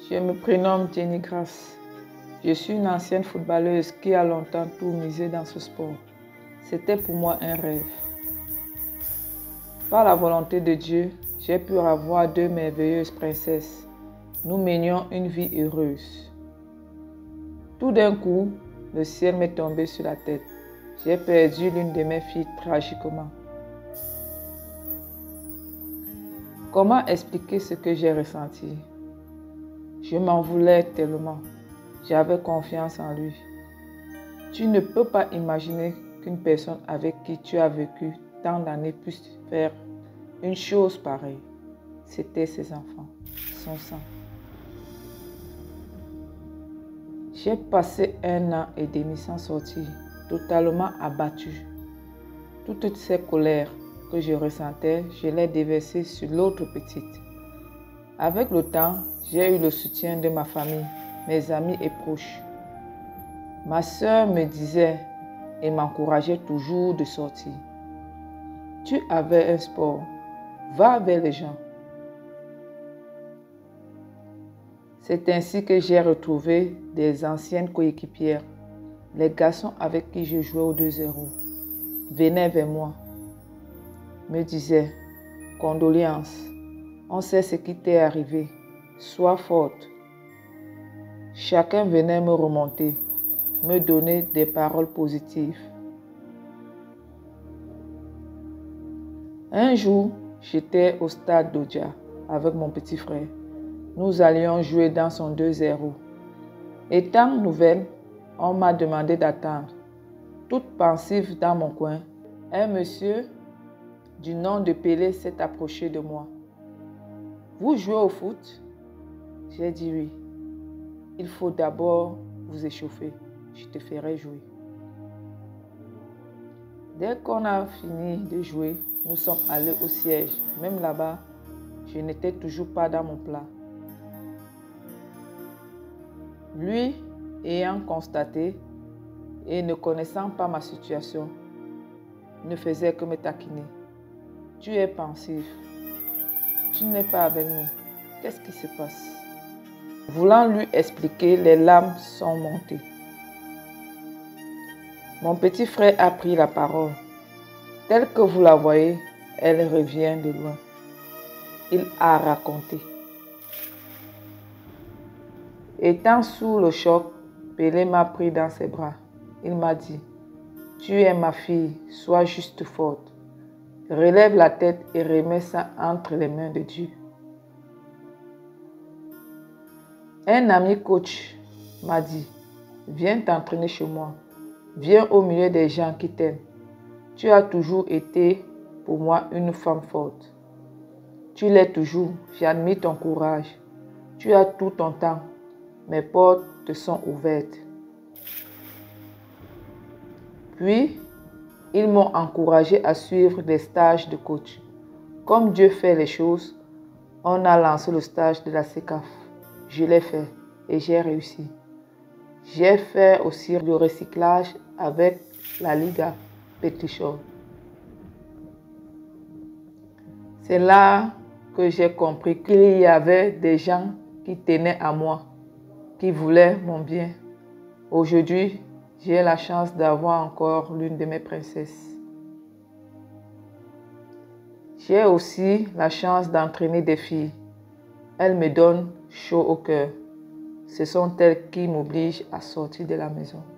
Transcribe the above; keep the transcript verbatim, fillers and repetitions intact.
Je me prénomme Jenny Grace. Je suis une ancienne footballeuse qui a longtemps tout misé dans ce sport. C'était pour moi un rêve. Par la volonté de Dieu, j'ai pu avoir deux merveilleuses princesses. Nous menions une vie heureuse. Tout d'un coup, le ciel m'est tombé sur la tête. J'ai perdu l'une de mes filles tragiquement. Comment expliquer ce que j'ai ressenti? Je m'en voulais tellement. J'avais confiance en lui. Tu ne peux pas imaginer qu'une personne avec qui tu as vécu tant d'années puisse faire une chose pareille. C'était ses enfants, son sang. J'ai passé un an et demi sans sortir, totalement abattue. Toutes ces colères que je ressentais, je les déversais sur l'autre petite. Avec le temps, j'ai eu le soutien de ma famille, mes amis et proches. Ma sœur me disait et m'encourageait toujours de sortir. Tu avais un sport, va vers les gens. C'est ainsi que j'ai retrouvé des anciennes coéquipières. Les garçons avec qui je jouais au deux zéro venaient vers moi, me disaient « Condoléances, on sait ce qui t'est arrivé, sois forte ». Chacun venait me remonter, me donner des paroles positives. Un jour, j'étais au stade d'Odja avec mon petit frère. Nous allions jouer dans son deux zéro. Étant nouvelle, on m'a demandé d'attendre. Toute pensive dans mon coin, un monsieur du nom de Pelé s'est approché de moi. « Vous jouez au foot ?» J'ai dit oui. « Il faut d'abord vous échauffer. Je te ferai jouer. » Dès qu'on a fini de jouer, nous sommes allés au siège. Même là-bas, je n'étais toujours pas dans mon plat. Lui, ayant constaté et ne connaissant pas ma situation, ne faisait que me taquiner. « Tu es pensif. Tu n'es pas avec nous. Qu'est-ce qui se passe ?» Voulant lui expliquer, les larmes sont montées. Mon petit frère a pris la parole. Telle que vous la voyez, elle revient de loin. Il a raconté. Étant sous le choc, Pelé m'a pris dans ses bras. Il m'a dit « Tu es ma fille, sois juste forte. Relève la tête et remets ça entre les mains de Dieu. » Un ami coach m'a dit « Viens t'entraîner chez moi. Viens au milieu des gens qui t'aiment. Tu as toujours été pour moi une femme forte. Tu l'es toujours. J'admire ton courage. Tu as tout ton temps. Mes portes te sont ouvertes. » Puis, ils m'ont encouragé à suivre des stages de coach. Comme Dieu fait les choses, on a lancé le stage de la C E C A F. Je l'ai fait et j'ai réussi. J'ai fait aussi le recyclage avec la Liga Petrichor. C'est là que j'ai compris qu'il y avait des gens qui tenaient à moi, qui voulaient mon bien. Aujourd'hui, j'ai la chance d'avoir encore l'une de mes princesses. J'ai aussi la chance d'entraîner des filles. Elles me donnent chaud au cœur. Ce sont elles qui m'obligent à sortir de la maison.